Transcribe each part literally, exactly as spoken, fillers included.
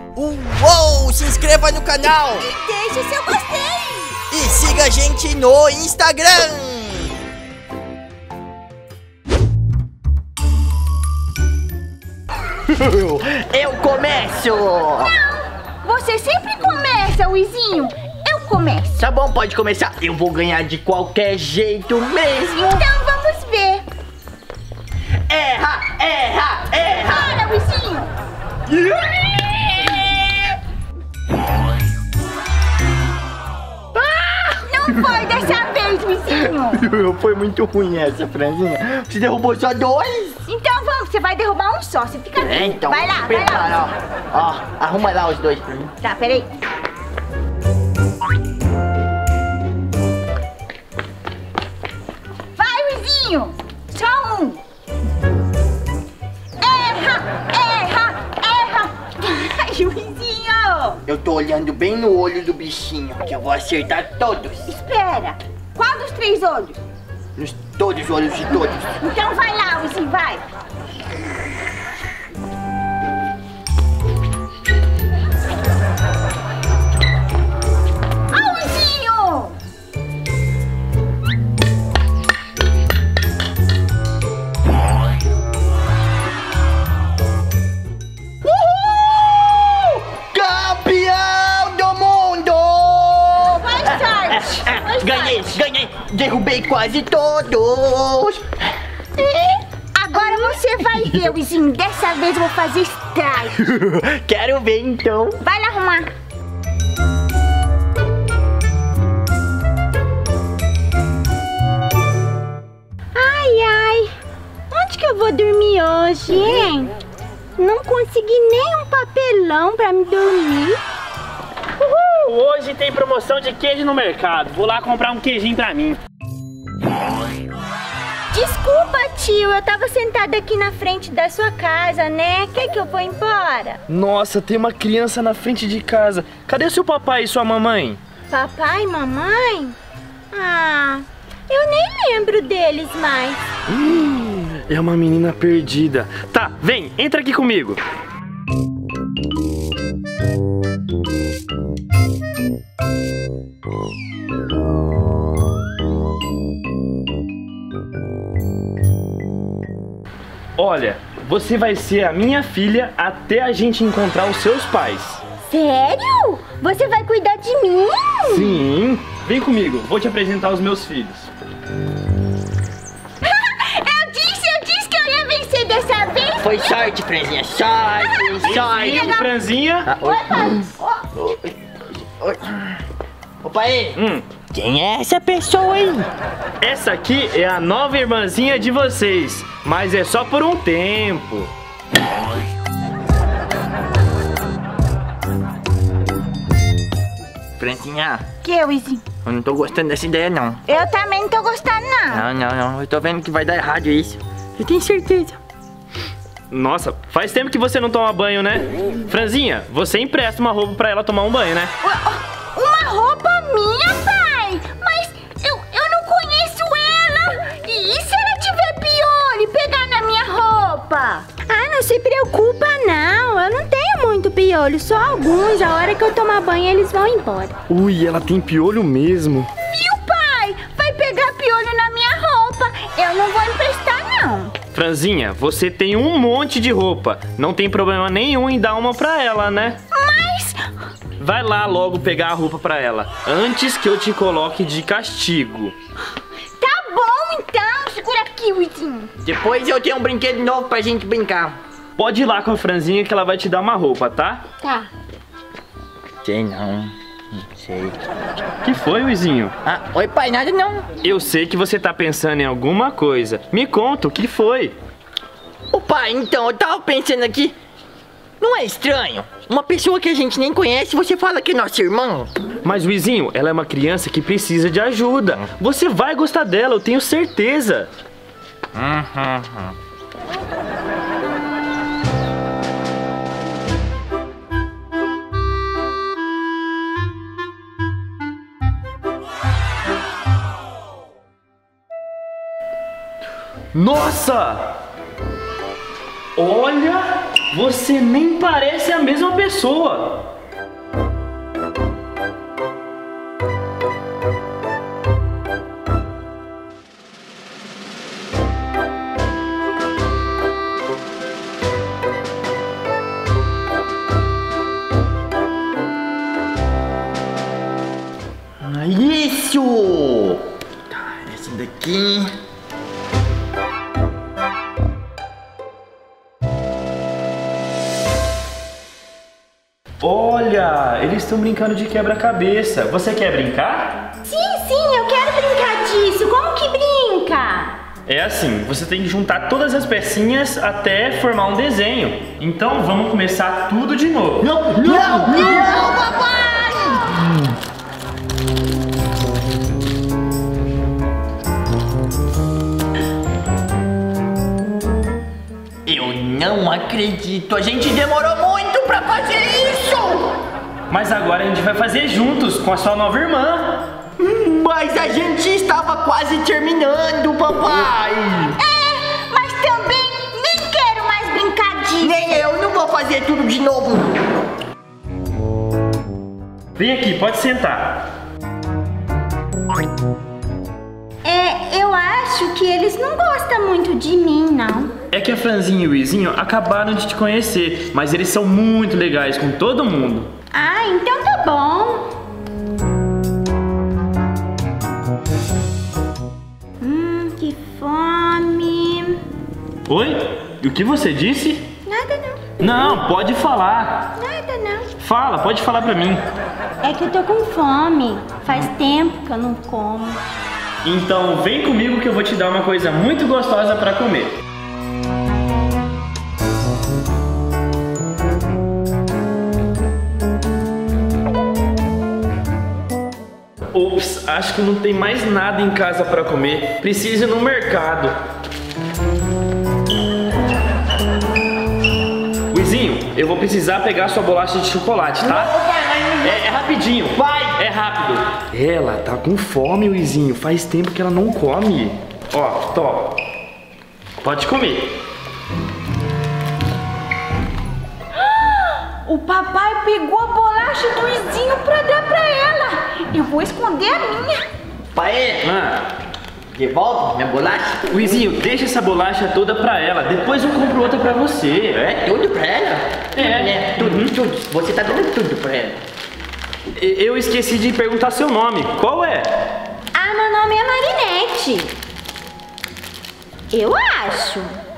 Uou, se inscreva no canal. E deixe seu gostei. E siga a gente no Instagram. Eu começo. Não, você sempre começa, Luizinho. Eu começo. Tá bom, pode começar. Eu vou ganhar de qualquer jeito mesmo. Então vamos ver. Erra, erra, erra. Para, Luizinho. Não foi dessa vez, Luizinho. Foi muito ruim essa, Franzinha. Você derrubou só dois. Então vamos, você vai derrubar um só. Você fica É, quieto. então, Vai lá, vai prepara, lá. ó. Ó, arruma lá os dois pra mim. Tá, peraí. Vai, Luizinho. Só um. Erra, erra, erra. Ai, Luizinho. Eu tô olhando bem no olho do bichinho, que eu vou acertar todos. Espera. Qual dos três olhos? Nos todos os olhos de todos. Então vai lá, Luizinho, vai. Ah, Luizinho! Uhul! Campeão do mundo! Vai, Sarge! Vai, Ganhei, Sarge. ganhei! Derrubei quase todos! Agora você vai ver, Luizinho. Dessa vez eu vou fazer strike. Quero ver então! Vai lá arrumar. Ai, ai. Onde que eu vou dormir hoje, hein? Não consegui nem um papelão pra me dormir. Hoje tem promoção de queijo no mercado. Vou lá comprar um queijinho pra mim. Desculpa, tio. Eu tava sentada aqui na frente da sua casa, né? Quer que eu vou embora? Nossa, tem uma criança na frente de casa. Cadê seu papai e sua mamãe? Papai e mamãe? Ah, eu nem lembro deles mais. Hum, é uma menina perdida. Tá, vem, entra aqui comigo. Olha, você vai ser a minha filha até a gente encontrar os seus pais. Sério? Você vai cuidar de mim? Sim, vem comigo, vou te apresentar os meus filhos. Eu disse, eu disse que eu ia vencer dessa vez. Foi sorte, Franzinha! Sorte, sorte! Sim, Franzinha. Ah, oi. Oi, pai. Oi. Oi. Opa aí! Hum. Quem é essa pessoa aí? Essa aqui é a nova irmãzinha de vocês, mas é só por um tempo. Franzinha, Que, Luizinho? eu não tô gostando dessa ideia não. Eu também não tô gostando, não. Não, não, não. Eu tô vendo que vai dar errado isso. Eu tenho certeza. Nossa, faz tempo que você não toma banho, né? Franzinha, você empresta uma roupa pra ela tomar um banho, né? Uma roupa minha, pai? Mas eu, eu não conheço ela. E, e se ela tiver piolho e pegar na minha roupa? Ah, não se preocupa, não. Eu não tenho muito piolho, só alguns. A hora que eu tomar banho, eles vão embora. Ui, ela tem piolho mesmo. Viu, pai? Vai pegar piolho na minha roupa. Eu não vou emprestar, não. Franzinha, você tem um monte de roupa. Não tem problema nenhum em dar uma pra ela, né? Mas... Vai lá logo pegar a roupa pra ela, antes que eu te coloque de castigo. Tá bom, então. Segura aqui, Luizinho. Depois eu tenho um brinquedo novo pra gente brincar. Pode ir lá com a Franzinha que ela vai te dar uma roupa, tá? Tá. Sei não. Não sei. Que foi, Luizinho? Ah, oi pai, nada não. Eu sei que você tá pensando em alguma coisa. Me conta, o que foi? Ô pai, então, eu tava pensando aqui. Não é estranho? Uma pessoa que a gente nem conhece, você fala que é nosso irmão? Mas, Luizinho, ela é uma criança que precisa de ajuda. Você vai gostar dela, eu tenho certeza. Uhum. Nossa! Olha Você nem parece a mesma pessoa. Isso! Tá, essa daqui. Olha, eles estão brincando de quebra-cabeça. Você quer brincar? Sim, sim, eu quero brincar disso. Como que brinca? É assim, você tem que juntar todas as pecinhas até formar um desenho. Então vamos começar tudo de novo. Não, não, não, não, papai! Eu não acredito, a gente demorou muito pra fazer isso! Mas agora a gente vai fazer juntos com a sua nova irmã. Mas a gente estava quase terminando, papai! É, mas também nem quero mais brincar disso. Nem eu, não vou fazer tudo de novo! Vem aqui, pode sentar. É, eu acho que eles não gostam muito de mim, não. É que a Franzinha e o Izinho acabaram de te conhecer, mas eles são muito legais com todo mundo. Ah, então tá bom. Hum, que fome. Oi? E o que você disse? Nada não. Não, pode falar. Nada não. Fala, pode falar pra mim. É que eu tô com fome. Faz tempo que eu não como. Então vem comigo que eu vou te dar uma coisa muito gostosa pra comer. Ops, acho que não tem mais nada em casa pra comer. Preciso ir no mercado. Luizinho, eu vou precisar pegar sua bolacha de chocolate, tá? É, é rapidinho. Vai! É rápido. Ela tá com fome, Luizinho. Faz tempo que ela não come. Ó, toma. Pode comer. O papai pegou a bolacha do Izinho pra dar pra ela. Eu vou esconder a minha. Pai, Ah, de volta minha bolacha. Luizinho, deixa essa bolacha toda pra ela. Depois eu compro outra pra você. É tudo pra ela? É. Tudo, tudo. Você tá dando tudo pra ela. Eu esqueci de perguntar seu nome. Qual é? Ah, meu nome é Marinette. Eu acho.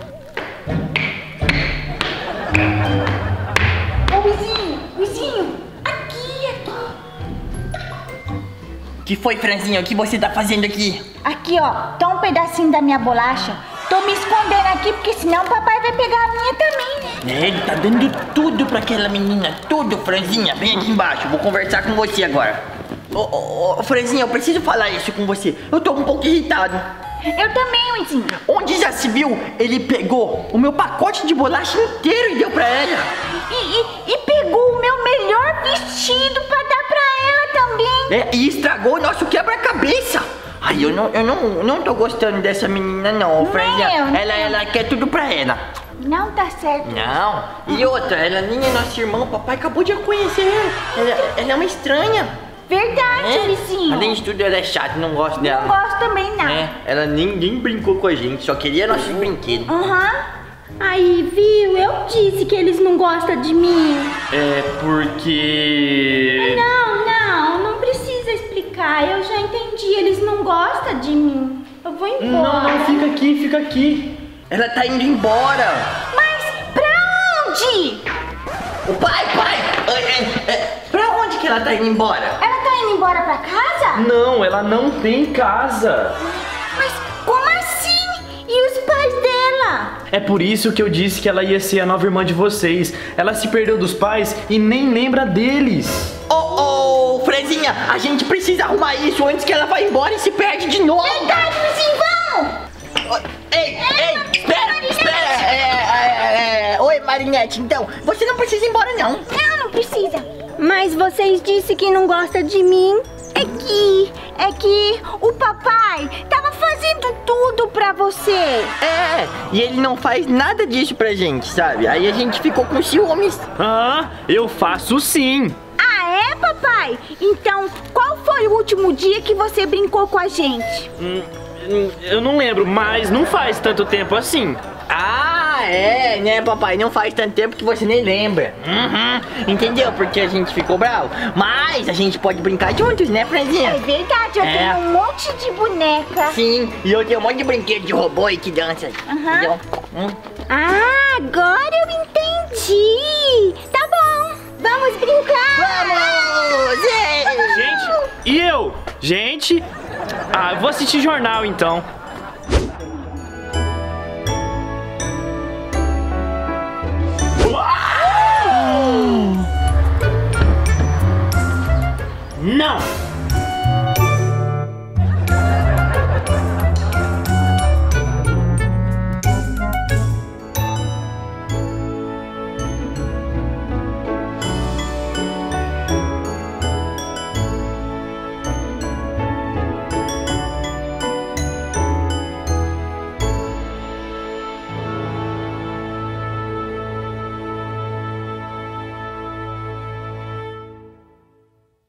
Ô, Vizinho, Vizinho, aqui, aqui. O que foi, Franzinha? O que você tá fazendo aqui? Aqui, ó, tá um pedacinho da minha bolacha. Tô me escondendo aqui, porque senão o papai vai pegar a minha também, né? É, ele tá dando tudo pra aquela menina. Tudo, Franzinha. Vem aqui embaixo. Vou conversar com você agora. Ô, ô, ô, Franzinha, eu preciso falar isso com você. Eu tô um pouco irritado. Eu também, Vizinho. Onde já se viu? Ele pegou o meu pacote de bolacha inteiro e deu pra ela. E, e, e pegou o meu melhor vestido pra dar pra ela também. É, e estragou o nosso quebra-cabeça. Ai, eu não, eu não, não tô gostando dessa menina não, Franzinha. eu não. Ela, ela quer tudo pra ela. Não tá certo. Não. E outra, ela nem é nossa irmã, o papai acabou de a conhecer. Ela, ela é uma estranha. Verdade, É? Vizinho. Além de tudo, ela é chata, não gosto dela. Não gosto também, não. É, ela nem, nem brincou com a gente, só queria nossos brinquedos. Aham. Aí, viu? Eu disse que eles não gostam de mim. É porque... Não, não, não precisa explicar. Eu já entendi. Eles não gostam de mim. Eu vou embora. Não, não, fica aqui, fica aqui. Ela tá indo embora. Mas pra onde? O pai, pai! É, é, é, pra onde que ela tá indo embora? Ela tá indo embora pra casa? Não, ela não tem casa. Mas como assim? E os pais dela? É por isso que eu disse que ela ia ser a nova irmã de vocês. Ela se perdeu dos pais e nem lembra deles. Ô, ô, Franzinha, a gente precisa arrumar isso antes que ela vá embora e se perde de novo. Verdade, Vizinho, vamos! Ei, ei, espera, espera. É, é, é, oi, Marinette, então, você não precisa ir embora, não. Não, não precisa. Mas vocês disseram que não gosta de mim. É que, é que o papai tava fazendo fazendo tudo pra você. É, e ele não faz nada disso pra gente, sabe? Aí a gente ficou com ciúmes. Ah, eu faço sim. Ah, é, papai? Então, qual foi o último dia que você brincou com a gente? Hum, hum, eu não lembro, mas não faz tanto tempo assim. Ah, é, né, papai? Não faz tanto tempo que você nem lembra. Uhum, entendeu? Porque a gente ficou bravo. Mas a gente pode brincar juntos, né, Franzinha? É verdade, eu É. tenho um monte de boneca. Sim, e eu tenho um monte de brinquedo de robô aí que dança. Aham. Entendeu? Hum. Ah, agora eu entendi. Tá bom, vamos brincar. Vamos! É. Gente, e eu? Gente, ah, eu vou assistir jornal então. Não!